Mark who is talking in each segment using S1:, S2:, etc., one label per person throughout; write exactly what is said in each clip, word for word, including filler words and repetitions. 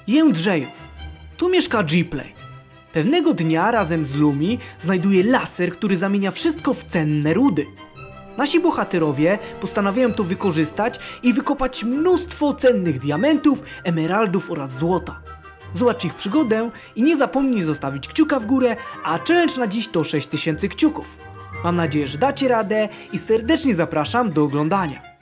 S1: Jędrzejów. Tu mieszka G-Play. Pewnego dnia razem z Lumi znajduje laser, który zamienia wszystko w cenne rudy. Nasi bohaterowie postanawiają to wykorzystać i wykopać mnóstwo cennych diamentów, emeraldów oraz złota. Zobacz ich przygodę i nie zapomnij zostawić kciuka w górę, a challenge na dziś to sześć tysięcy kciuków. Mam nadzieję, że dacie radę i serdecznie zapraszam do oglądania.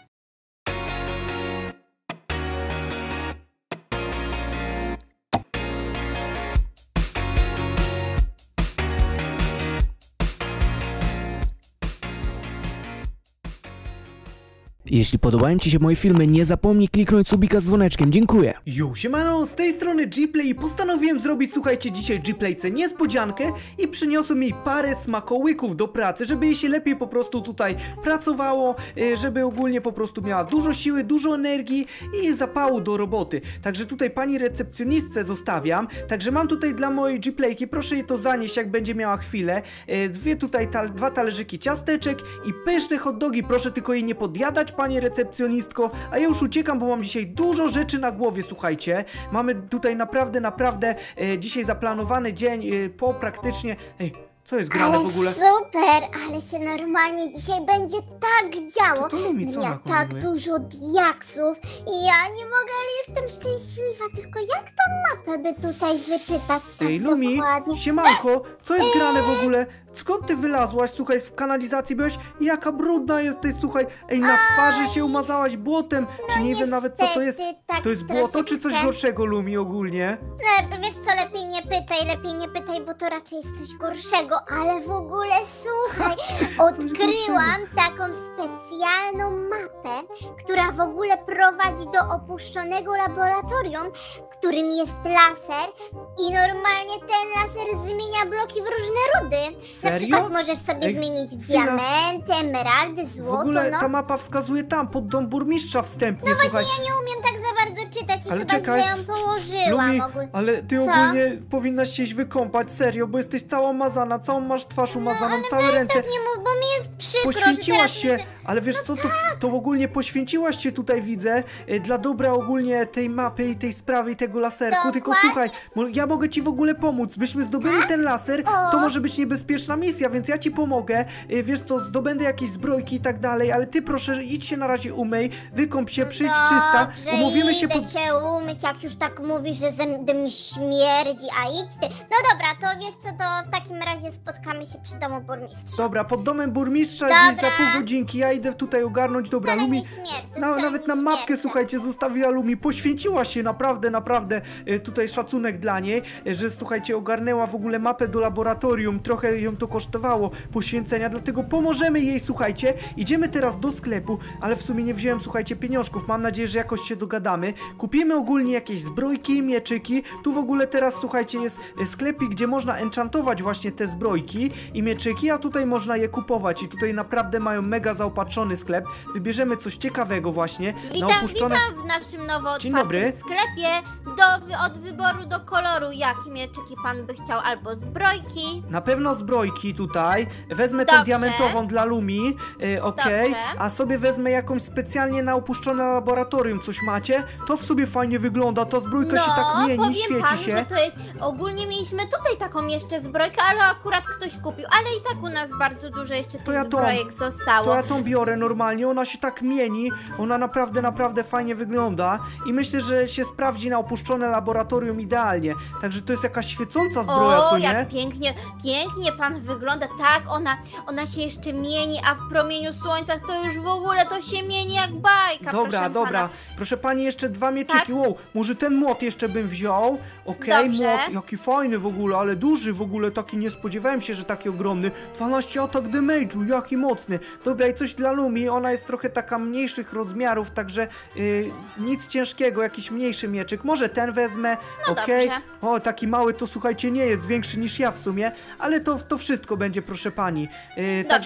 S1: Jeśli podobają Ci się moje filmy, nie zapomnij kliknąć subika z dzwoneczkiem, dziękuję. Yo, siemano, z tej strony G-Play i postanowiłem zrobić, słuchajcie, dzisiaj G-Playce niespodziankę i przyniosłem jej parę smakołyków do pracy, żeby jej się lepiej po prostu tutaj pracowało, żeby ogólnie po prostu miała dużo siły, dużo energii i zapału do roboty. Także tutaj pani recepcjonistce zostawiam, także mam tutaj dla mojej G-Playki, proszę jej to zanieść, jak będzie miała chwilę, dwie tutaj, ta, dwa talerzyki ciasteczek i pyszne hot dogi, proszę tylko jej nie podjadać, panie recepcjonistko, a ja już uciekam, bo mam dzisiaj dużo rzeczy na głowie, słuchajcie. Mamy tutaj naprawdę, naprawdę e, dzisiaj zaplanowany dzień e, po praktycznie... Ej, co jest grane
S2: ale
S1: w ogóle?
S2: Super, ale się normalnie dzisiaj będzie tak działo.
S1: To, to Lumi, co
S2: ja tak dużo diaksów i ja nie mogę, ale jestem szczęśliwa. Tylko jak tą mapę by tutaj wyczytać tak
S1: Ej, Lumi,
S2: dokładnie?
S1: siemanko, co jest grane w ogóle? Skąd ty wylazłaś? Słuchaj, w kanalizacji byłeś? Jaka brudna jesteś, słuchaj. Ej, na twarzy się umazałaś błotem.
S2: No
S1: czy nie wiem nawet, co to jest?
S2: Tak
S1: To jest błoto, czy coś
S2: troszeczkę.
S1: gorszego, Lumi, ogólnie?
S2: No, wiesz co, lepiej nie pytaj, lepiej nie pytaj, bo to raczej jest coś gorszego, ale w ogóle słuchaj, odkryłam taką specjalną mapę, która w ogóle prowadzi do opuszczonego laboratorium, w którym jest laser i normalnie ten laser zmienia bloki w różne rudy.
S1: Serio?
S2: Na przykład możesz sobie
S1: Ej,
S2: zmienić w
S1: chwila.
S2: diamenty, emeraldy,
S1: W
S2: złoto,
S1: ogóle
S2: no.
S1: ta mapa wskazuje tam, pod dom burmistrza wstępnie,
S2: No właśnie,
S1: słuchaj.
S2: ja nie umiem tak za bardzo czytać i
S1: Ale
S2: chyba
S1: czekaj,
S2: źle ją położyłam
S1: Lumi,
S2: ogólnie.
S1: ale ty
S2: Co?
S1: ogólnie powinnaś się iść wykąpać, serio, bo jesteś cała mazana, całą masz twarz umazaną,
S2: ale
S1: całe
S2: weź
S1: ręce.
S2: tak nie mów, bo mi jest przykro, że
S1: Poświęciłaś
S2: teraz
S1: się,
S2: muszę...
S1: ale wiesz co, to, to ogólnie poświęciłaś się tutaj, widzę, e, dla dobra ogólnie tej mapy i tej sprawy i tego laserku, tylko
S2: Dokładnie.
S1: słuchaj, mo- ja mogę ci w ogóle pomóc, byśmy zdobyli ten laser,
S2: O.
S1: to może być niebezpieczna misja, więc ja ci pomogę, e, wiesz co, zdobędę jakieś zbrojki i tak dalej, ale ty proszę, idź się na razie umyj, wykąp się, przyjdź czysta,
S2: Dobrze,
S1: umówimy się
S2: idę
S1: pod...
S2: się umyć, jak już tak mówisz, że ze mnie mnie śmierdzi, a idź ty. No dobra, to wiesz co, to w takim razie spotkamy się przy domu burmistrza.
S1: Dobra, pod domem burmistrza
S2: Dobra.
S1: gdzieś za pół godzinki, ja idę tutaj ogarnąć, dobra,
S2: Ale
S1: Lumi,
S2: nie śmierdzę,
S1: na,
S2: wcale
S1: nawet
S2: nie
S1: na mapkę,
S2: śmierdzę.
S1: słuchajcie, zostawiła Lumi, poświęciła się, naprawdę, naprawdę, e, tutaj szacunek dla niej, e, że słuchajcie, ogarnęła w ogóle mapę do laboratorium, trochę ją to kosztowało poświęcenia, dlatego pomożemy jej, słuchajcie, idziemy teraz do sklepu, ale w sumie nie wziąłem, słuchajcie, pieniążków, mam nadzieję, że jakoś się dogadamy, kupimy ogólnie jakieś zbrojki, mieczyki, tu w ogóle teraz, słuchajcie, jest e, sklepik, gdzie można enchantować właśnie te zbrojki i mieczyki, a tutaj można je kupować i tutaj naprawdę mają mega zaopatrzony sklep, wybierzemy coś ciekawego właśnie, na
S3: Witam,
S1: opuszczone...
S3: witam w naszym nowo
S1: Dzień dobry.
S3: otwartym sklepie. Do, wy- od wyboru do koloru, jakie mieczyki pan by chciał, albo zbrojki.
S1: Na pewno zbrojki tutaj, wezmę tą
S3: Dobrze.
S1: diamentową dla Lumi, yy, okej,
S3: Dobrze.
S1: a sobie wezmę jakąś specjalnie na opuszczone laboratorium, coś macie? To w sobie fajnie wygląda, ta zbrojka się tak mieni,
S3: powiem
S1: świeci
S3: panu,
S1: się.
S3: że to jest, ogólnie mieliśmy tutaj taką jeszcze zbrojkę, ale akurat ktoś kupił, ale i tak u nas bardzo dużo jeszcze tych
S1: ja tą-
S3: zbrojek zostało.
S1: To ja tą biorę normalnie, ona się tak mieni, ona naprawdę, naprawdę fajnie wygląda i myślę, że się sprawdzi na opuszczone laboratorium idealnie, także to jest jakaś świecąca zbroja,
S3: O,
S1: co nie?
S3: jak pięknie, pięknie pan wygląda, tak, ona, ona się jeszcze mieni, a w promieniu słońca to już w ogóle to się mieni jak bajka,
S1: Dobra,
S3: proszę
S1: dobra.
S3: pana.
S1: Proszę pani, jeszcze dwa mieczyki.
S3: Tak.
S1: Wow, może ten młot jeszcze bym wziął. Okej,
S3: Dobrze.
S1: młot, jaki fajny w ogóle, ale duży w ogóle, taki nie spodziewałem się, że taki ogromny. dwanaście atak damage'u, jaki mocny. Dobra, i coś dla Lumi, ona jest trochę taka mniejszych rozmiarów, także yy, nic ciężkiego, jakiś mniejszy mieczyk. Może ten wezmę,
S3: No
S1: okej.
S3: dobrze.
S1: O, taki mały to słuchajcie nie jest, większy niż ja w sumie, ale to, to wszystko będzie, proszę pani. Yy,
S3: Dobrze.
S1: Także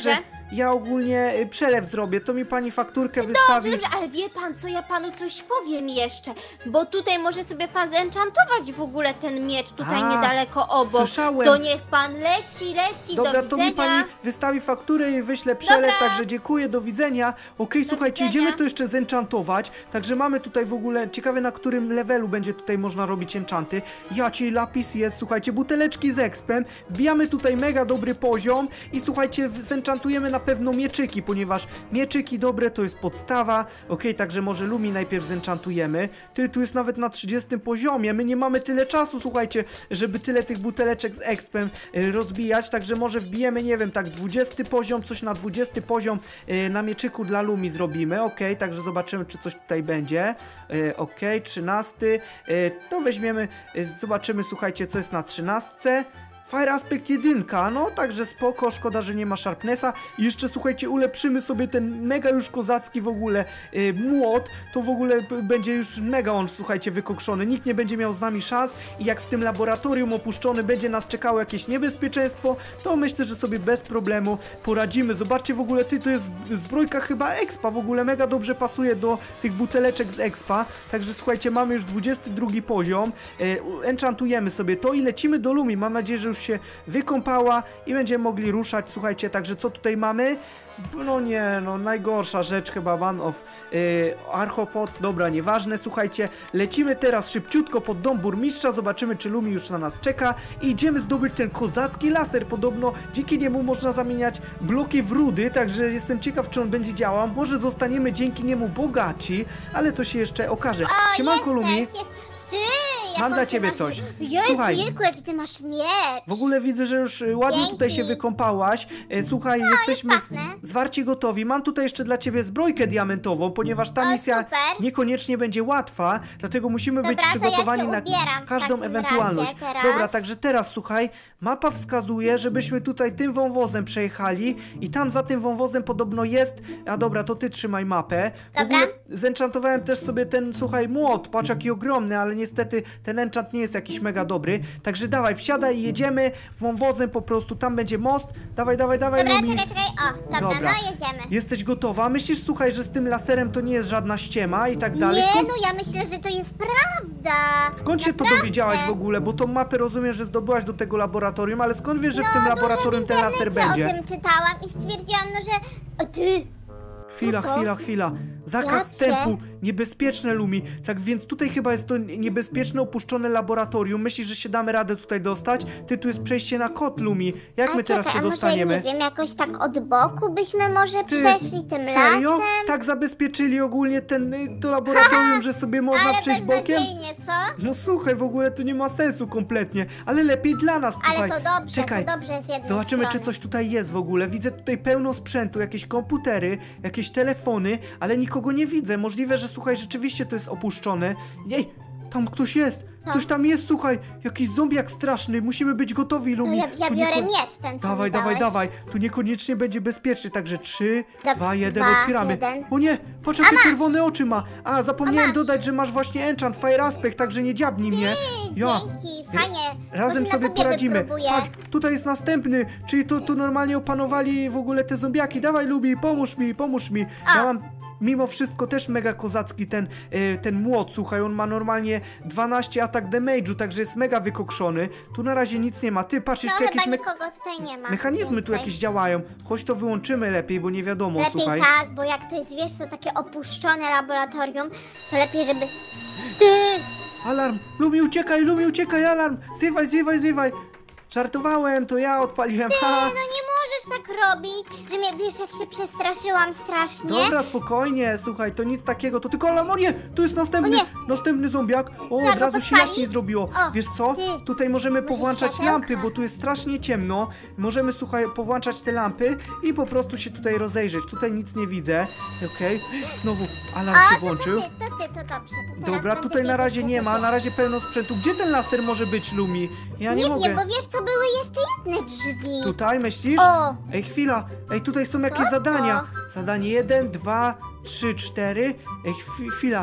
S1: ja ogólnie y, przelew zrobię, to mi pani fakturkę wystawi.
S3: Dobrze, ale wie pan co, ja panu coś powiem jeszcze, bo tutaj może sobie pan zenchantować w ogóle ten miecz tutaj
S1: A,
S3: niedaleko obok.
S1: słyszałem.
S3: To niech pan leci, leci,
S1: Dobra,
S3: do
S1: to
S3: widzenia.
S1: mi pani wystawi fakturę i wyślę przelew,
S3: Dobra.
S1: także dziękuję, do widzenia. Okej, słuchajcie,
S3: widzenia.
S1: idziemy to jeszcze zenchantować, także mamy tutaj w ogóle, ciekawe na którym levelu będzie tutaj można robić enchanty. Ja ci lapis jest, słuchajcie, buteleczki z expem, wbijamy tutaj mega dobry poziom i słuchajcie, zenchantujemy na pewno mieczyki, ponieważ mieczyki dobre to jest podstawa. Okej, także może Lumi najpierw zenchantujemy. Ty, tu jest nawet na trzydziestym poziomie, my nie mamy tyle czasu, słuchajcie, żeby tyle tych buteleczek z expem y, rozbijać, także może wbijemy, nie wiem, tak dwudziesty poziom, coś na dwudziesty poziom y, na mieczyku dla Lumi zrobimy, okej, także zobaczymy, czy coś tutaj będzie. y, Okej, trzynasty, y, to weźmiemy, y, zobaczymy, słuchajcie, co jest na trzynastce. Fire Aspect jedynka, no także spoko, szkoda, że nie ma Sharpnessa. I jeszcze słuchajcie, ulepszymy sobie ten mega już kozacki w ogóle y, młot, to w ogóle b- będzie już mega on, słuchajcie, wykokszony. Nikt nie będzie miał z nami szans i jak w tym laboratorium opuszczony będzie nas czekało jakieś niebezpieczeństwo, to myślę, że sobie bez problemu poradzimy. Zobaczcie w ogóle, ty, to jest zbrojka chyba Expa, w ogóle mega dobrze pasuje do tych buteleczek z Expa. Także słuchajcie, mamy już dwudziesty drugi poziom, y, enchantujemy sobie to i lecimy do Lumi. Mam nadzieję, że już się wykąpała i będziemy mogli ruszać. Słuchajcie, także co tutaj mamy? No nie, no najgorsza rzecz chyba one of yy, Archopods, dobra, nieważne, słuchajcie, lecimy teraz szybciutko pod dom burmistrza, zobaczymy, czy Lumi już na nas czeka i idziemy zdobyć ten kozacki laser, podobno dzięki niemu można zamieniać bloki w rudy, także jestem ciekaw, czy on będzie działał, może zostaniemy dzięki niemu bogaci, ale to się jeszcze okaże.
S2: O,
S1: Siemanko, Lumi,
S2: jesteś, jest... Ty,
S1: mam
S2: jaką
S1: dla
S2: ty
S1: ciebie
S2: masz...
S1: coś.
S2: Jezu,
S1: Słuchaj.
S2: jejku, jaki ty masz miecz.
S1: w ogóle widzę, że już y, ładnie
S2: Dzięki.
S1: tutaj się wykąpałaś. E, Słuchaj, jesteśmy
S2: pachnę.
S1: zwarci gotowi. Mam tutaj jeszcze dla ciebie zbrojkę diamentową, ponieważ ta
S2: O,
S1: misja
S2: super.
S1: niekoniecznie będzie łatwa, dlatego musimy być
S2: Dobra, to ja
S1: przygotowani
S2: się
S1: na
S2: ubieram w
S1: każdą
S2: takim
S1: ewentualność.
S2: razie teraz.
S1: Dobra, także teraz słuchaj, mapa wskazuje, żebyśmy tutaj tym wąwozem przejechali i tam za tym wąwozem podobno jest, a dobra, to ty trzymaj mapę. W
S2: Dobra.
S1: ogóle zenchantowałem też sobie ten, słuchaj, młot, patrz jaki ogromny, ale niestety ten enchant nie jest jakiś mega dobry, także dawaj, wsiadaj i jedziemy wąwozem po prostu, tam będzie most, dawaj, dawaj, dawaj,
S2: Dobra,
S1: Lumi.
S2: czekaj, czekaj, o, dobra,
S1: Dobra.
S2: no jedziemy.
S1: Jesteś gotowa? Myślisz, słuchaj, że z tym laserem to nie jest żadna ściema i tak dalej?
S2: Nie,
S1: Skąd,
S2: no ja myślę, że to jest prawda.
S1: skąd się to
S2: Naprawdę.
S1: dowiedziałaś w ogóle? Bo tą mapę rozumiem, że zdobyłaś do tego laboratorium, ale skąd wiesz, że w
S2: No,
S1: tym
S2: dużo
S1: laboratorium
S2: w
S1: ten laser
S2: internecie
S1: będzie?
S2: o tym czytałam i stwierdziłam, no że... O, ty,
S1: Chwila,
S2: Co to?
S1: chwila, chwila. Zakaz
S2: Patrzę.
S1: wstępu. Niebezpieczne, Lumi. Tak więc tutaj chyba jest to niebezpieczne, opuszczone laboratorium. Myślisz, że się damy radę tutaj dostać? Ty, tu jest przejście na kod, Lumi. Jak
S2: a
S1: my teraz
S2: czekaj,
S1: się
S2: a
S1: dostaniemy?
S2: może, nie wiem, jakoś tak od boku byśmy może
S1: Ty,
S2: przeszli tym
S1: serio?
S2: lasem?
S1: Tak zabezpieczyli ogólnie ten, y, to laboratorium, że sobie można
S2: Ale
S1: przejść bokiem?
S2: beznadziejnie, co?
S1: No słuchaj, w ogóle to nie ma sensu kompletnie, ale lepiej dla nas, słuchaj.
S2: Ale to dobrze,
S1: Czekaj,
S2: to dobrze z jednej
S1: zobaczymy,
S2: strony.
S1: czy coś tutaj jest w ogóle. Widzę tutaj pełno sprzętu, jakieś komputery, jakieś telefony, ale nikogo nie widzę. Możliwe, że słuchaj, rzeczywiście to jest opuszczone. Ej, tam ktoś jest. Ktoś tam jest, słuchaj, jakiś zombiak straszny. Musimy być gotowi,
S2: To
S1: Lumi.
S2: ja, ja
S1: Tu
S2: biorę
S1: nieko-
S2: miecz ten, co
S1: Dawaj,
S2: mi
S1: dawaj,
S2: dałeś.
S1: dawaj. Tu niekoniecznie będzie bezpiecznie, także trzy,
S2: Dob-
S1: dwa, jeden,
S2: dwa,
S1: otwieramy.
S2: jeden.
S1: O nie, patrz jakie
S2: masz.
S1: czerwone oczy ma. A, zapomniałem
S2: A masz.
S1: dodać, że masz właśnie enchant, fire aspect, także nie dziabnij mnie. Ja.
S2: Dzięki, fajnie.
S1: Razem
S2: Może
S1: sobie
S2: na tobie
S1: poradzimy.
S2: wypróbuję.
S1: Patrz, tutaj jest następny, czyli tu, tu normalnie opanowali w ogóle te zombiaki. Dawaj, Lubi, pomóż mi, pomóż mi. Ja
S2: A.
S1: mam mimo wszystko też mega kozacki ten, e, ten młot, słuchaj, on ma normalnie dwanaście atak damage'u, także jest mega wykokszony. Tu na razie nic nie ma. Ty, patrz,
S2: No
S1: jeszcze
S2: chyba
S1: jakieś me
S2: nikogo tutaj nie ma.
S1: mechanizmy tu
S2: więcej.
S1: jakieś działają. Chodź to wyłączymy lepiej, bo nie wiadomo,
S2: Lepiej
S1: słuchaj.
S2: tak, bo jak to jest, wiesz co, takie opuszczone laboratorium, to lepiej, żeby... Ty!
S1: Alarm! Lumi, uciekaj, Lumi, uciekaj, alarm! Zwiewaj, zwiewaj, zwiewaj! Żartowałem, to ja odpaliłem. Ha!
S2: No nie możesz tak robić, że mnie, wiesz, jak się przestraszyłam strasznie.
S1: Dobra, spokojnie, słuchaj, to nic takiego, to tylko alarm, o nie, tu jest następny,
S2: O nie.
S1: następny zombiak, o,
S2: Trzeba
S1: od
S2: go
S1: razu się
S2: podpalić?
S1: jaśniej zrobiło,
S2: O,
S1: wiesz co,
S2: ty,
S1: tutaj możemy
S2: może
S1: powłączać
S2: światełka?
S1: lampy, bo tu jest strasznie ciemno, możemy, słuchaj, powłączać te lampy i po prostu się tutaj rozejrzeć, tutaj nic nie widzę, okej, znowu alarm
S2: A,
S1: się
S2: to,
S1: włączył.
S2: to ty, to ty, to dobrze. To teraz
S1: Dobra,
S2: będę
S1: tutaj na
S2: wiedzieć,
S1: razie
S2: co
S1: nie
S2: to
S1: ma,
S2: jest.
S1: na razie pełno sprzętu, gdzie ten laser może być, Lumi? Ja nie,
S2: Nie
S1: mogę.
S2: wiem, bo wiesz co, były jeszcze jedne drzwi.
S1: Tutaj, myślisz?
S2: O!
S1: Ej, chwila, ej, tutaj są jakieś
S2: Co to?
S1: zadania. Zadanie jeden, dwa, trzy, cztery. Ej, chwi- chwila.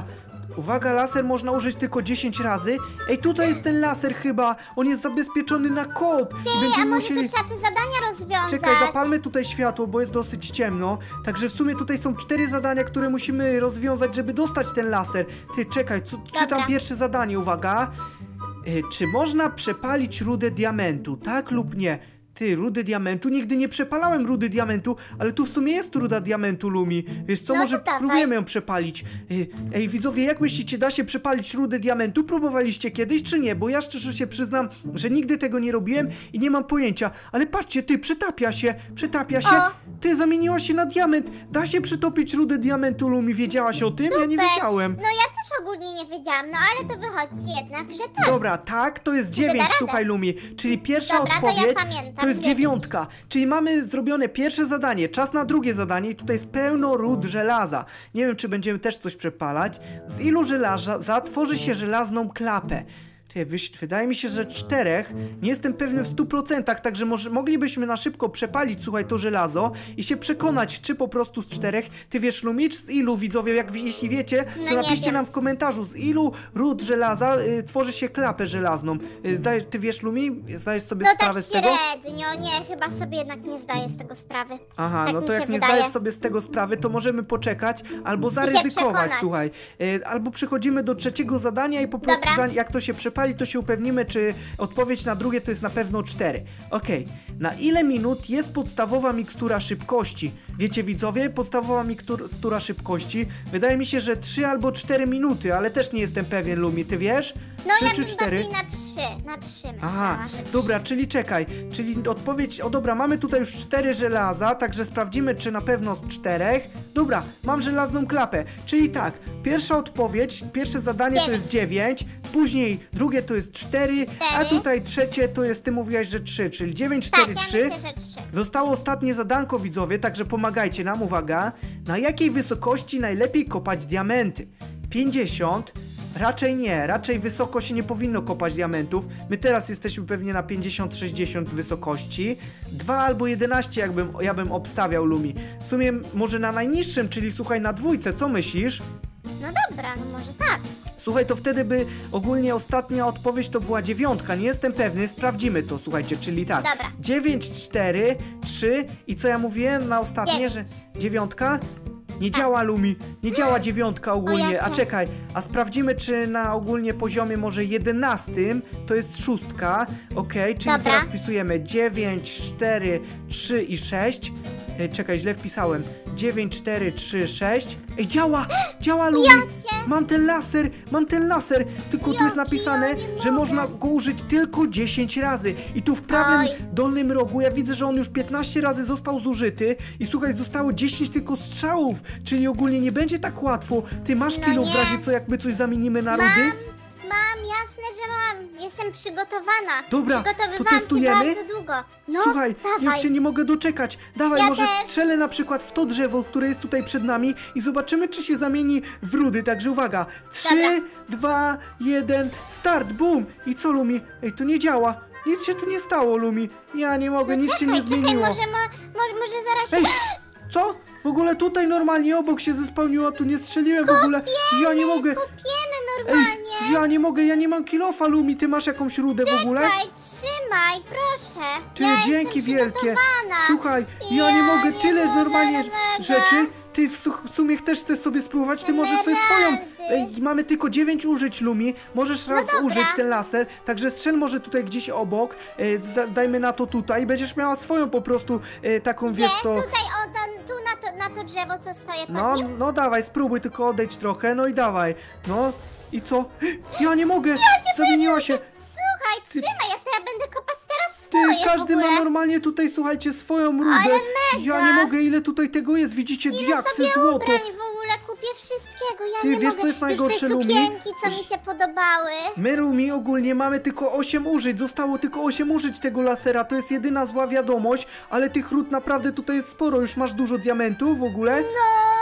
S1: uwaga, laser można użyć tylko dziesięć razy. Ej, tutaj jest ten laser chyba, on jest zabezpieczony na kod. I
S2: Ej, a
S1: będziemy
S2: może
S1: musieli...
S2: to trzeba te zadania rozwiązać?
S1: Czekaj, zapalmy tutaj światło, bo jest dosyć ciemno. Także w sumie tutaj są cztery zadania, które musimy rozwiązać, żeby dostać ten laser. Ty, czekaj, co, czytam pierwsze zadanie, uwaga. Y, czy można przepalić rudę diamentu, tak lub nie? Ty, rudy diamentu? Nigdy nie przepalałem rudy diamentu, ale tu w sumie jest ruda diamentu, Lumi. Wiesz co,
S2: No
S1: może
S2: to dawaj.
S1: spróbujemy ją przepalić. Ej, ej, widzowie, jak myślicie, da się przepalić rudę diamentu? Próbowaliście kiedyś, czy nie? Bo ja szczerze się przyznam, że nigdy tego nie robiłem i nie mam pojęcia. Ale patrzcie, ty, przetapia się, przetapia się.
S2: O.
S1: Ty, zamieniła się na diament. Da się przetopić rudę diamentu, Lumi. Wiedziałaś o tym? Ja nie
S2: Super.
S1: wiedziałem.
S2: No ja też ogólnie nie wiedziałam, no ale to wychodzi jednak, że tak.
S1: Dobra, tak, to jest
S2: da
S1: dziewięć,
S2: radę.
S1: słuchaj, Lumi. Czyli pierwsza
S2: Dobra, to ja
S1: odpowiedź
S2: pamiętam,
S1: to jest
S2: dziewięć.
S1: dziewiątka. Czyli mamy zrobione pierwsze zadanie, czas na drugie zadanie i tutaj jest pełno ród żelaza. Nie wiem, czy będziemy też coś przepalać. Z ilu żelaza zatworzy się żelazną klapę? Ty, wyś- wydaje mi się, że czterech. Nie jestem pewny w stu procentach, także może moglibyśmy na szybko przepalić, słuchaj, to żelazo i się przekonać, czy po prostu z czterech. Ty wiesz, Lumi, z ilu, widzowie, jak jeśli wiecie,
S2: No
S1: to
S2: nie
S1: napiszcie
S2: wiem.
S1: nam w komentarzu, z ilu ród żelaza y, tworzy się klapę żelazną. Y, zdajesz, ty wiesz, Lumi? Zdajesz sobie
S2: No
S1: sprawę
S2: tak
S1: z tego?
S2: średnio, nie, chyba sobie jednak nie zdaję z tego sprawy.
S1: Aha,
S2: tak
S1: no
S2: mi
S1: to
S2: się
S1: jak nie
S2: wydaje.
S1: zdajesz sobie z tego sprawy, to możemy poczekać albo zaryzykować,
S2: przekonać.
S1: słuchaj. Y, albo przechodzimy do trzeciego zadania i po prostu
S2: Dobra.
S1: za, jak to się przepali, to się upewnimy, czy odpowiedź na drugie to jest na pewno cztery. Okej, na ile minut jest podstawowa mikstura szybkości? Wiecie, widzowie, podstawowa mikstura szybkości, wydaje mi się, że trzy albo cztery minuty, ale też nie jestem pewien, Lumi, ty wiesz?
S2: No
S1: trzy
S2: ja
S1: czy
S2: bym
S1: cztery?
S2: bardziej na trzy, na trzy myślę.
S1: Aha,
S2: że trzy.
S1: dobra, czyli czekaj, czyli odpowiedź, o dobra, mamy tutaj już cztery żelaza, także sprawdzimy, czy na pewno z czterech. Dobra, mam żelazną klapę, czyli tak, pierwsza odpowiedź, pierwsze zadanie to
S2: Dziewięć.
S1: jest dziewięć, później drugie to jest cztery, a
S2: Cztery.
S1: tutaj trzecie to jest, ty mówiłaś, że trzy, czyli dziewięć,
S2: Tak,
S1: cztery,
S2: ja
S1: trzy.
S2: myślę, że trzy.
S1: Zostało ostatnie zadanko, widzowie, także pomagajcie nam, uwaga. Na jakiej wysokości najlepiej kopać diamenty? pięćdziesiąt? Raczej nie, raczej wysoko się nie powinno kopać diamentów. My teraz jesteśmy pewnie na pięćdziesiąt sześćdziesiąt wysokości. dwa albo jedenaście jakbym, ja bym obstawiał, Lumi. W sumie może na najniższym, czyli słuchaj, na dwójce, co myślisz?
S2: No dobra, no może tak.
S1: Słuchaj, to wtedy by ogólnie ostatnia odpowiedź to była dziewiątka, nie jestem pewny, sprawdzimy to, słuchajcie, czyli tak.
S2: Dobra.
S1: dziewięć, cztery, trzy i co ja mówiłem na ostatnie, że dziewiątka? Nie działa, Lumi, nie działa dziewiątka ogólnie,
S2: jacie.
S1: a czekaj, a sprawdzimy, czy na ogólnie poziomie może jedenastym to jest szóstka, okej, czyli
S2: Dobra.
S1: teraz wpisujemy dziewięć, cztery, trzy i sześć. Ej, czekaj, źle wpisałem. dziewięć, cztery, trzy, sześć. Ej, działa! Działa, Lumi!
S2: Jacie.
S1: Mam ten laser! Mam ten laser! Tylko tu jest
S2: Jaki,
S1: napisane,
S2: ja nie
S1: że
S2: mogę.
S1: można go użyć tylko dziesięć razy. I tu w prawym
S2: Oj.
S1: dolnym rogu ja widzę, że on już piętnaście razy został zużyty. I słuchaj, zostało dziesięć tylko strzałów. Czyli ogólnie nie będzie tak łatwo. Ty masz
S2: No
S1: kilo w
S2: nie.
S1: razie co, jak my coś zamienimy na
S2: Mam,
S1: rudy?
S2: mam, jasne, że mam. Jestem przygotowana.
S1: Dobra, to
S2: Przygotowywałam
S1: testujemy?
S2: się bardzo długo. No,
S1: Słuchaj,
S2: dawaj.
S1: już się nie mogę doczekać. Dawaj,
S2: Ja
S1: może
S2: też.
S1: strzelę na przykład w to drzewo, które jest tutaj przed nami i zobaczymy, czy się zamieni w rudy. Także uwaga. trzy, dwa, jeden, start, boom! I co, Lumi? Ej, to nie działa. Nic się tu nie stało, Lumi. Ja nie mogę,
S2: No
S1: nic
S2: czekaj,
S1: się nie
S2: czekaj,
S1: zmieniło.
S2: może, mo, może, może zaraz
S1: Ej,
S2: się...
S1: co? W ogóle tutaj normalnie obok się zespełniło, tu nie strzeliłem w ogóle. Ja nie mogę.
S2: Kopiemy
S1: Ej,
S2: normalnie.
S1: ja nie mogę, ja nie mam kilofa, Lumi. Ty masz jakąś rudę w ogóle?
S2: Czekaj, trzymaj, proszę.
S1: Ty,
S2: ja
S1: dzięki
S2: jestem
S1: wielkie.
S2: przygotowana.
S1: Słuchaj, ja,
S2: Ja
S1: nie mogę
S2: nie
S1: tyle
S2: mogę,
S1: normalnie
S2: nie mogę.
S1: rzeczy. Ty w, su- w sumie też chcesz sobie spróbować, ty
S2: Nie
S1: możesz sobie
S2: rady.
S1: swoją. Ej, mamy tylko dziewięć użyć, Lumi. Możesz raz
S2: dobra.
S1: użyć ten laser, także strzel może tutaj gdzieś obok. E, za- dajmy na to tutaj i będziesz miała swoją po prostu e, taką,
S2: Nie,
S1: wiesz co.
S2: tutaj, o, do, tu na to, na to drzewo, co stoję pod
S1: No,
S2: nim.
S1: no dawaj, spróbuj, tylko odejdź trochę, no i dawaj. No i co? Ja nie mogę! Zamieniła się.
S2: Słuchaj, trzymaj, ja, to ja będę kopać teraz
S1: Ty,
S2: swoje
S1: każdy
S2: w ogóle.
S1: ma normalnie tutaj, słuchajcie, swoją rudę.
S2: Ale mega.
S1: Ja nie mogę, ile tutaj tego jest, widzicie, diaksy,
S2: sobie
S1: złoto.
S2: ubrań w ogóle kupię wszystkiego, ja
S1: Ty,
S2: nie
S1: wiesz,
S2: mogę.
S1: co jest
S2: Już
S1: najgorsze,
S2: te
S1: Lumi?
S2: sukienki, co mi się podobały.
S1: My, Lumi, ogólnie mamy tylko osiem użyć, zostało tylko osiem użyć tego lasera, to jest jedyna zła wiadomość, ale tych ród naprawdę tutaj jest sporo, już masz dużo diamentów w ogóle?
S2: No,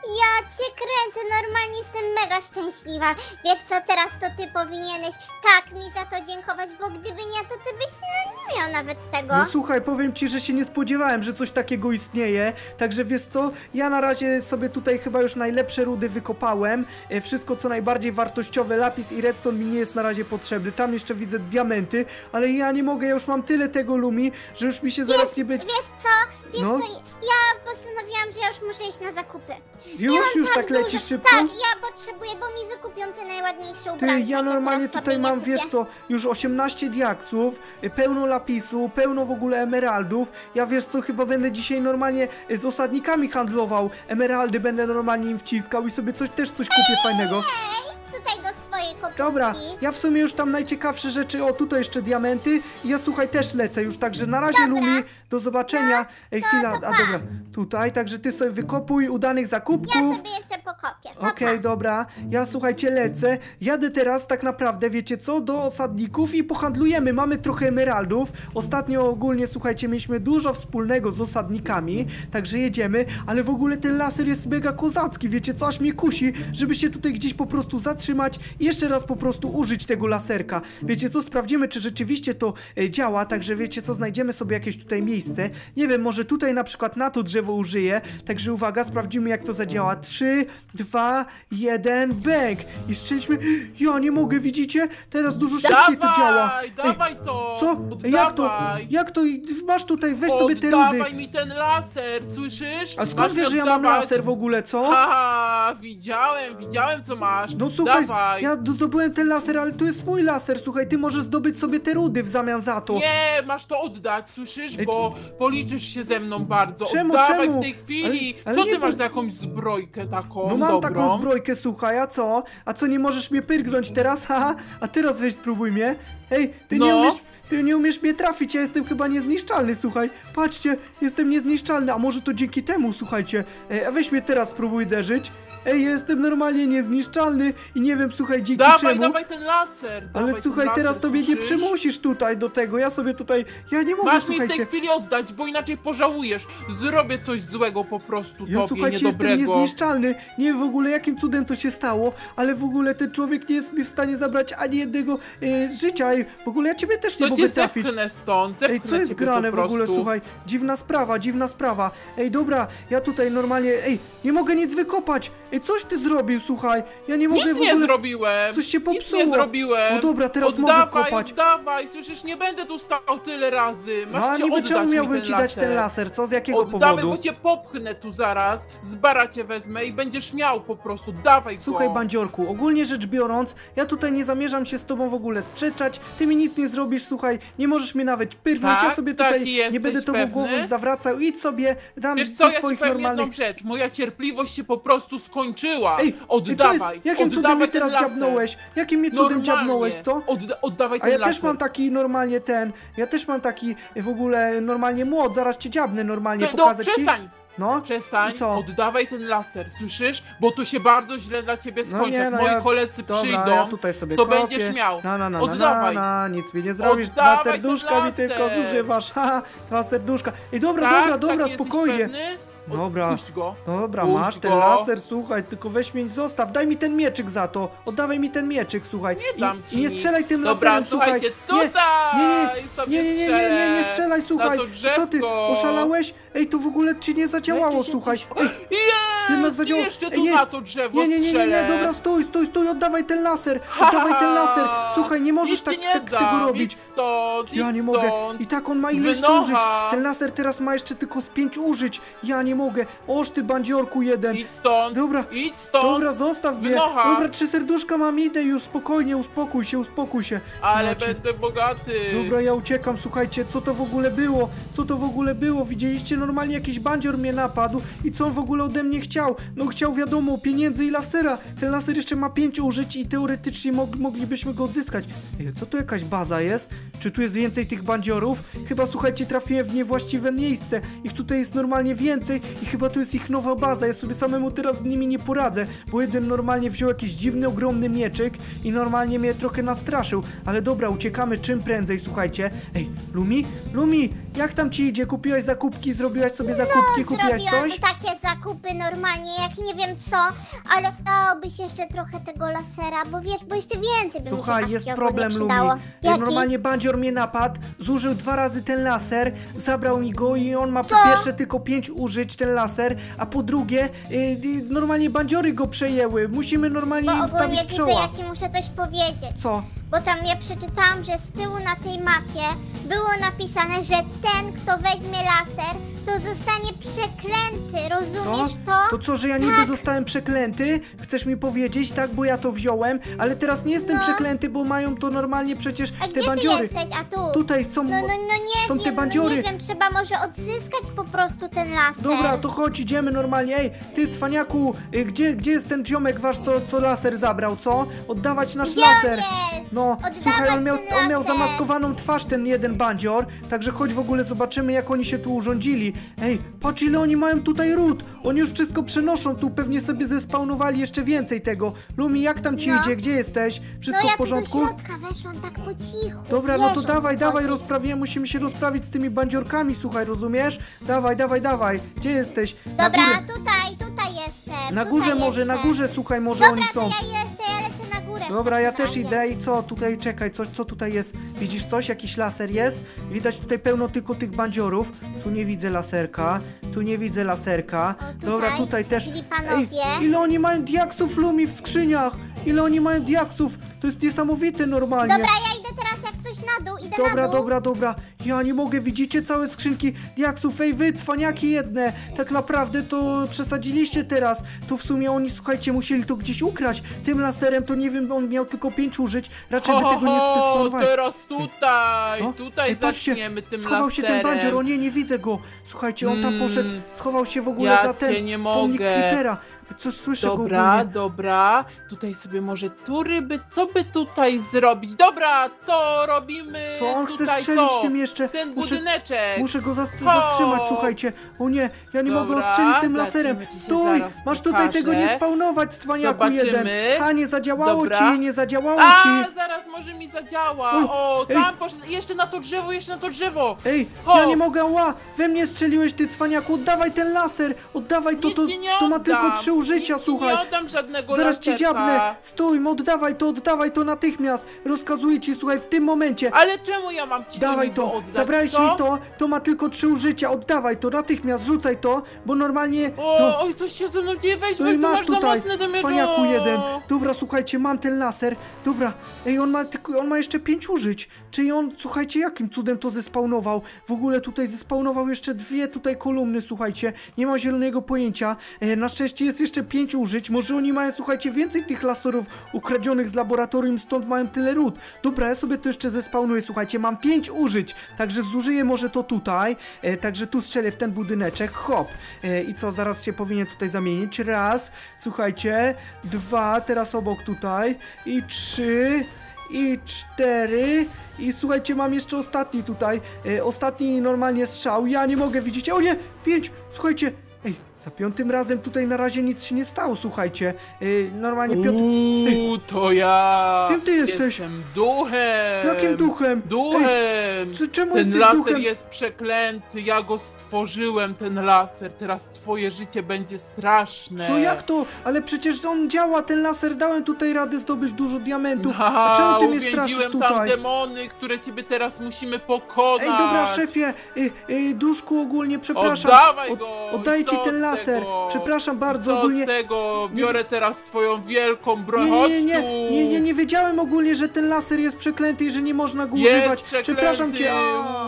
S2: Ja cię kręcę, normalnie jestem mega szczęśliwa. Wiesz co, teraz to ty powinieneś tak mi za to dziękować, bo gdyby nie, to ty byś no, nie miał nawet tego.
S1: No słuchaj, powiem ci, że się nie spodziewałem, że coś takiego istnieje, także wiesz co, ja na razie sobie tutaj chyba już najlepsze rudy wykopałem, e, wszystko co najbardziej wartościowe, lapis i redstone mi nie jest na razie potrzebny, tam jeszcze widzę diamenty, ale ja nie mogę, ja już mam tyle tego Lumi, że już mi się zaraz
S2: Wiesz,
S1: nie będzie...
S2: wiesz co, wiesz
S1: No.
S2: co, ja postanowiłam, że ja już muszę iść na zakupy.
S1: Już,
S2: mam
S1: już tak
S2: dużo-
S1: lecisz szybko?
S2: Tak, ja potrzebuję, bo mi wykupią te najładniejsze
S1: Ty,
S2: ubrania.
S1: ja normalnie tutaj mam, wiesz co, już osiemnaście diaksów, y, pełno lapisu, pełno w ogóle emeraldów. Ja wiesz co, chyba będę dzisiaj normalnie y, z osadnikami handlował. Emeraldy będę normalnie im wciskał i sobie coś też coś kupię fajnego.
S2: Ej, idź tutaj do swojej kopalni.
S1: Dobra, ja w sumie już tam najciekawsze rzeczy, o tutaj jeszcze diamenty i ja słuchaj też lecę już, także na razie Lumi, do zobaczenia. Ej, chwila, a dobra, tutaj, także ty sobie wykopuj udanych
S2: Ja
S1: zakupków.
S2: sobie jeszcze pokopię. Pa,
S1: Okej,
S2: pa.
S1: dobra, ja słuchajcie lecę, jadę teraz tak naprawdę, wiecie co, do osadników i pohandlujemy, mamy trochę emeraldów, ostatnio ogólnie, słuchajcie, mieliśmy dużo wspólnego z osadnikami, także jedziemy, ale w ogóle ten laser jest mega kozacki, wiecie co, aż mnie kusi, żeby się tutaj gdzieś po prostu zatrzymać i jeszcze raz po prostu użyć tego laserka, wiecie co, sprawdzimy, czy rzeczywiście to e, działa, także wiecie co, znajdziemy sobie jakieś tutaj miejsce, nie wiem, może tutaj na przykład na to drzewo użyję, także uwaga, sprawdzimy jak to zadziała, trzy, dwa, jeden, bang! I strzeliśmy. Ja nie mogę, widzicie? Teraz dużo szybciej to działa.
S4: Dawaj, dawaj to!
S1: Co? Ej, jak to?
S4: Oddawaj.
S1: Jak to? Masz tutaj, weź sobie te rudy.
S4: Oddawaj mi ten laser, słyszysz?
S1: A skąd
S4: Masz
S1: wiesz,
S4: mi
S1: że ja mam
S4: oddawać.
S1: laser w ogóle, co?
S4: Haha, widziałem, widziałem co masz.
S1: No słuchaj,
S4: Dawaj.
S1: ja do- zdobyłem ten laser, ale to jest mój laser, słuchaj, ty możesz zdobyć sobie te rudy w zamian za to.
S4: Nie, masz to oddać, słyszysz?
S1: Ej,
S4: Bo policzysz się ze mną bardzo.
S1: Czemu,
S4: Oddawaj
S1: czemu?
S4: w tej chwili.
S1: Ale- ale
S4: co
S1: nie
S4: ty masz
S1: po-
S4: za jakąś zbrojkę taką
S1: No mam
S4: dobrą?
S1: taką zbrojkę, słuchaj, a co? A co, nie możesz mnie pyrgnąć teraz, haha? A teraz weź spróbuj mnie. Ej, ty nie
S4: No.
S1: umiesz... Ty nie umiesz mnie trafić, ja jestem chyba niezniszczalny, słuchaj. Patrzcie, jestem niezniszczalny, a może to dzięki temu, słuchajcie. Ej, a weź mnie teraz spróbuj uderzyć. Ej, jestem normalnie niezniszczalny i nie wiem, słuchaj, dzięki
S4: Dawaj,
S1: czemu.
S4: dawaj ten laser.
S1: Ale
S4: dawaj ten
S1: słuchaj,
S4: laser,
S1: teraz tobie nie
S4: słyszysz?
S1: przymusisz tutaj do tego, ja sobie tutaj... Ja nie mogę,
S4: Masz mi w
S1: słuchajcie.
S4: tej chwili oddać, bo inaczej pożałujesz. Zrobię coś złego po prostu
S1: Ja
S4: tobie,
S1: słuchajcie, jestem
S4: niedobrego.
S1: niezniszczalny. Nie wiem w ogóle jakim cudem to się stało, ale w ogóle ten człowiek nie jest mi w stanie zabrać ani jednego e, życia. I w ogóle ja ciebie też nie
S4: To
S1: mogę
S4: cię
S1: trafić.
S4: zepchnę stąd, zepchnę
S1: Ej, co jest
S4: ciebie
S1: grane
S4: po
S1: w ogóle,
S4: prostu.
S1: słuchaj? Dziwna sprawa, dziwna sprawa. Ej, dobra, ja tutaj normalnie... Ej, nie mogę nic wykopać. Ej, coś ty zrobił, słuchaj. Ja nie mogę
S4: Nic
S1: w ogóle...
S4: nie zrobiłem!
S1: Coś się popsuło.
S4: Nic nie zrobiłem!
S1: No dobra, teraz mogę
S4: oddawaj,
S1: kopać.
S4: Oddawaj, słyszysz, nie będę tu stał tyle razy! Masz
S1: No, a
S4: cię
S1: niby
S4: oddać
S1: czemu
S4: mi
S1: miałbym
S4: ten
S1: ci dać
S4: laser.
S1: ten laser? Co? Z jakiego
S4: Oddawaj,
S1: powodu?
S4: bo cię popchnę tu zaraz, z bara cię wezmę i będziesz miał po prostu, dawaj
S1: Słuchaj,
S4: go!
S1: bandziorku, ogólnie rzecz biorąc, ja tutaj nie zamierzam się z tobą w ogóle sprzeczać, ty mi nic nie zrobisz, słuchaj, nie możesz mnie nawet pyrgnąć,
S4: Tak?
S1: ja sobie
S4: Taki
S1: tutaj nie
S4: jesteś
S1: będę tobą
S4: pewny?
S1: głową zawracał, idź sobie, dam
S4: Wiesz
S1: do
S4: co, ja ci
S1: swoich
S4: powiem
S1: normalnych...
S4: jedną rzecz, moja cierpliwość się po prostu skończyła!
S1: Ej,
S4: oddawaj,
S1: co jest? Jakim cudem
S4: oddawaj
S1: mnie
S4: ten
S1: teraz
S4: laser.
S1: dziabnąłeś? Jakim mnie cudem
S4: Normalnie.
S1: dziabnąłeś, co?
S4: Odda oddawaj
S1: A
S4: ten
S1: ja
S4: laser.
S1: też mam taki normalnie ten, ja też mam taki w ogóle normalnie młot, zaraz cię dziabnę normalnie,
S4: No, no
S1: pokazać ci.
S4: przestań!
S1: No,
S4: Przestań,
S1: I co?
S4: oddawaj ten laser, słyszysz? Bo to się bardzo źle dla ciebie skończy.
S1: nie,
S4: Jak
S1: no
S4: moi
S1: ja-
S4: koledzy
S1: dobra,
S4: przyjdą,
S1: ja tutaj sobie
S4: to
S1: kopię.
S4: będziesz miał.
S1: Na, na, na, na, na,
S4: Oddawaj.
S1: na, nic mi nie zrobisz, dwa
S4: Oddawaj
S1: serduszka
S4: ten
S1: mi tylko
S4: laser.
S1: zużywasz, haha, dwa serduszka. Ej, dobra,
S4: tak?
S1: dobra, dobra,
S4: tak,
S1: spokojnie.
S4: Jesteś pewny? O,
S1: Dobra.
S4: Puść go.
S1: Dobra,
S4: Puść
S1: masz ten
S4: go.
S1: laser, słuchaj, tylko weź mnie i zostaw, daj mi ten mieczyk za to, oddawaj mi ten mieczyk, słuchaj.
S4: Nie dam
S1: I,
S4: ci
S1: i nie
S4: nic.
S1: strzelaj tym
S4: Dobra,
S1: laserem, słuchaj.
S4: słuchajcie,
S1: Nie,
S4: tutaj
S1: nie, nie,
S4: sobie
S1: nie, nie, nie, nie, nie, nie strzelaj, słuchaj.
S4: Na to
S1: Co ty,
S4: drzewko.
S1: oszalałeś? Ej, to w ogóle ci nie zadziałało,
S4: Leci się
S1: słuchaj.
S4: coś-
S1: Ej, jednak
S4: Jest!
S1: zadziałało.
S4: Jeszcze
S1: Ej,
S4: tu
S1: nie.
S4: na to drzewo
S1: Nie, nie, nie, nie, nie,
S4: strzelę.
S1: dobra, stój, stój, stój, oddawaj ten laser, oddawaj ten laser. Słuchaj, nie możesz
S4: Nic
S1: tak,
S4: ci nie
S1: tak
S4: dam,
S1: tego robić.
S4: Idź stąd,
S1: Ja
S4: idź
S1: nie mogę.
S4: stąd.
S1: I tak on ma ile jeszcze
S4: Wynocha.
S1: użyć? Ten laser teraz ma jeszcze tylko z pięć użyć. Ja nie mogę. Oż ty bandziorku jeden.
S4: Idź stąd,
S1: Dobra.
S4: idź stąd.
S1: Dobra, zostaw mnie.
S4: Wynocha.
S1: Dobra, trzy serduszka mam, idę już, spokojnie, uspokój się, uspokój się.
S4: Ale
S1: Macie.
S4: będę bogaty.
S1: Dobra, ja uciekam, słuchajcie, co to w ogóle było? Co to w ogóle było? Widzieliście, normalnie jakiś bandzior mnie napadł i co on w ogóle ode mnie chciał? No chciał, wiadomo, pieniędzy i lasera. Ten laser jeszcze ma pięć użyć i teoretycznie mog moglibyśmy go odzyskać. Ej, co to jakaś baza jest? Czy tu jest więcej tych bandziorów? Chyba, słuchajcie, trafiłem w niewłaściwe miejsce. Ich tutaj jest normalnie więcej i chyba to jest ich nowa baza. Ja sobie samemu teraz z nimi nie poradzę, bo jeden normalnie wziął jakiś dziwny, ogromny mieczyk i normalnie mnie trochę nastraszył. Ale dobra, uciekamy czym prędzej, słuchajcie. Ej, Lumi? Lumi, jak tam ci idzie? Kupiłaś zakupki? Zrobiłaś sobie zakupki? Kupiłaś
S2: Zrobiłam
S1: coś?
S2: takie zakupy normalnie, jak nie wiem co, ale dałobyś jeszcze trochę tego lasera, bo wiesz, bo jeszcze więcej by
S1: Słuchaj,
S2: mi się
S1: jest
S2: Aski
S1: problem,
S2: ogólnie
S1: Lumi.
S2: przydało.
S1: Jak
S2: Jaki?
S1: normalnie bandzior mnie napadł, zużył dwa razy ten laser, zabrał mi go i on ma po
S2: Co?
S1: pierwsze tylko pięć użyć ten laser, a po drugie y, y, normalnie bandziory go przejęły. Musimy normalnie
S2: Bo
S1: im
S2: ogólnie,
S1: wstawić
S2: Gipy,
S1: czoła.
S2: ja ci muszę coś powiedzieć.
S1: Co?
S2: Bo tam ja przeczytałam, że z tyłu na tej mapie było napisane, że ten, kto weźmie laser, to zostanie przeklęty, rozumiesz
S1: Co?
S2: to?
S1: To co, że ja niby zostałem przeklęty? Chcesz mi powiedzieć? Tak, bo ja to wziąłem, ale teraz nie jestem
S2: No.
S1: przeklęty, bo mają to normalnie przecież
S2: A
S1: te
S2: gdzie
S1: bandziory.
S2: ty jesteś? A tu?
S1: Tutaj są...
S2: No, no, no nie
S1: są
S2: wiem,
S1: te bandziory.
S2: no nie wiem, trzeba może odzyskać po prostu ten laser.
S1: Dobra, to chodź, idziemy normalnie. Ej, ty cwaniaku, y, gdzie, gdzie jest ten ziomek wasz, co, co laser zabrał, co? Oddawać nasz
S2: Gdzie on
S1: laser.
S2: jest?
S1: No,
S2: Oddawać
S1: słuchaj, on miał,
S2: ten
S1: on miał
S2: laser.
S1: zamaskowaną twarz, ten jeden bandzior, także chodź w ogóle zobaczymy, jak oni się tu urządzili. Ej, patrz, ile oni mają tutaj ród. Oni już wszystko przenoszą, tu pewnie sobie zespawnowali jeszcze więcej tego. Lumi, jak tam ci
S2: No.
S1: idzie? Gdzie jesteś? Wszystko
S2: No ja
S1: w porządku?
S2: tu do środka weszłam tak po cichu.
S1: Dobra,
S2: wiesz,
S1: no to
S2: o co
S1: dawaj, dawaj,
S2: chodzi.
S1: rozprawiamy, musimy się rozprawić z tymi bandziorkami, słuchaj, rozumiesz? Dawaj, dawaj, dawaj. Gdzie jesteś? Na
S2: Dobra,
S1: górę.
S2: tutaj, tutaj jestem.
S1: Na
S2: tutaj
S1: górze może, na
S2: jestem.
S1: górze, słuchaj, może
S2: Dobra,
S1: oni są.
S2: to ja jestem, ja lecę na górę. w
S1: Dobra, ja
S2: takim
S1: też
S2: razie.
S1: idę i co tutaj, czekaj, co, co tutaj jest? Widzisz coś? Jakiś laser jest? Widać tutaj pełno tylko tych bandziorów. Tu nie widzę laserka, tu nie widzę laserka.
S2: O, tutaj,
S1: Dobra, tutaj też.
S2: czyli
S1: Ej,
S2: panowie.
S1: ile oni mają diaksów, Lumi, w skrzyniach? Ile oni mają diaksów? To jest niesamowite normalnie.
S2: Dobra, ja idę teraz jak coś na dół, idę
S1: Dobra,
S2: na dół.
S1: dobra, dobra. Ja nie mogę, widzicie całe skrzynki diaksów. Ej, wy, cwaniaki jedne. Tak naprawdę to przesadziliście teraz. To w sumie oni, słuchajcie, musieli to gdzieś ukraść. Tym laserem to nie wiem, on miał tylko pięć użyć. Raczej by
S4: Ho,
S1: tego nie
S4: ho,
S1: spesponowali.
S4: teraz tutaj,
S1: Co?
S4: tutaj
S1: Ej, patrzcie,
S4: zaczniemy tym
S1: schował się ten
S4: laserem.
S1: bandzior, o nie, nie widzę go. Słuchajcie, on tam
S4: Mm,
S1: poszedł, schował się w ogóle
S4: ja
S1: za ten
S4: cię nie
S1: pomnik
S4: mogę.
S1: Creepera. Coś słyszę go
S4: Dobra,
S1: ogólnie.
S4: dobra, tutaj sobie może tury by, co by tutaj zrobić? Dobra, to robimy
S1: Co, on chce
S4: tutaj
S1: strzelić
S4: to,
S1: tym jeszcze?
S4: ten
S1: Muszę,
S4: budyneczek.
S1: muszę go zas-
S4: Ho!
S1: zatrzymać, słuchajcie. O nie, ja nie mogę
S4: Dobra,
S1: ostrzelić tym laserem.
S4: zobaczymy, czy się
S1: Stój,
S4: zaraz
S1: masz tutaj
S4: pokaże.
S1: tego nie spawnować, cwaniaku
S4: Zobaczymy.
S1: jeden. Ha, nie zadziałało
S4: Dobra.
S1: ci, nie zadziałało
S4: A,
S1: ci.
S4: zaraz może mi zadziała.
S1: O,
S4: O,
S1: ej.
S4: tam poszedł, jeszcze na to drzewo, jeszcze na to drzewo.
S1: Ej,
S4: Ho!
S1: ja nie mogę, ła, we mnie strzeliłeś, ty cwaniaku, oddawaj ten laser, oddawaj to,
S4: Nic
S1: to,
S4: ci nie
S1: to ma
S4: oddam,
S1: tylko trzy użycia,
S4: nic ci
S1: słuchaj.
S4: nie oddam żadnego
S1: Zaraz cię
S4: laserka.
S1: dziabnę! Stój, oddawaj to, oddawaj to natychmiast! Rozkazuję ci, słuchaj, w tym momencie!
S4: Ale czemu ja mam ci
S1: Dawaj
S4: niby
S1: to!
S4: oddać,
S1: Zabrałeś
S4: co?
S1: mi to, to ma tylko trzy użycia, oddawaj to, natychmiast, rzucaj to, bo normalnie...
S4: O,
S1: no,
S4: oj, coś się ze mną dzieje, weź,
S1: no
S4: weź,
S1: i
S4: tu
S1: masz
S4: masz za
S1: tutaj,
S4: mocne do mnie,
S1: cwaniaku
S4: no.
S1: jeden. Dobra, słuchajcie, mam ten laser. Dobra, ej, on ma, tylko, on ma jeszcze pięć użyć. Czyli on, słuchajcie, jakim cudem to zespawnował? W ogóle tutaj zespawnował jeszcze dwie tutaj kolumny, słuchajcie. Nie mam zielonego pojęcia. E, na szczęście jest jeszcze pięć użyć. Może oni mają, słuchajcie, więcej tych laserów ukradzionych z laboratorium, stąd mają tyle ród. Dobra, ja sobie to jeszcze zespawnuję, słuchajcie, mam pięć użyć. Także zużyję może to tutaj. E, także tu strzelę w ten budyneczek. Hop. E, I co, zaraz się powinien tutaj zamienić. Raz, słuchajcie, dwa, teraz obok tutaj i trzy i cztery i słuchajcie, mam jeszcze ostatni tutaj, e, ostatni normalnie strzał, ja nie mogę, widzicie, o nie, pięć, słuchajcie, ej, za piątym razem tutaj na razie nic się nie stało, słuchajcie, e, normalnie piąty,
S4: Uuu, to ja.
S1: Kim ty jesteś?
S4: Jestem duchem.
S1: jakim duchem?
S4: Duchem.
S1: Ej, co, czemu
S4: ten
S1: jesteś
S4: laser
S1: duchem?
S4: jest przeklęty, ja go stworzyłem, ten laser. Teraz twoje życie będzie straszne.
S1: Co, jak to? Ale przecież on działa, ten laser, dałem tutaj radę zdobyć dużo diamentów, a
S4: Aha,
S1: czemu ty mnie straszysz
S4: uwięziłem tam
S1: tutaj?
S4: demony, które ciebie teraz musimy pokonać.
S1: Ej, dobra, szefie, y, y, duszku ogólnie, przepraszam.
S4: Oddawaj go!
S1: Oddaję
S4: Co
S1: ci ten
S4: z
S1: laser.
S4: tego?
S1: Przepraszam bardzo,
S4: Co
S1: ogólnie.
S4: z tego?
S1: Nie-
S4: Biorę teraz swoją wielką broń.
S1: Nie, nie,
S4: Chodź
S1: nie, nie,
S4: tu.
S1: nie, nie, nie wiedziałem ogólnie, że ten laser jest przeklęty i że nie można go
S4: Jest
S1: używać.
S4: przeklęty.
S1: Przepraszam cię. A,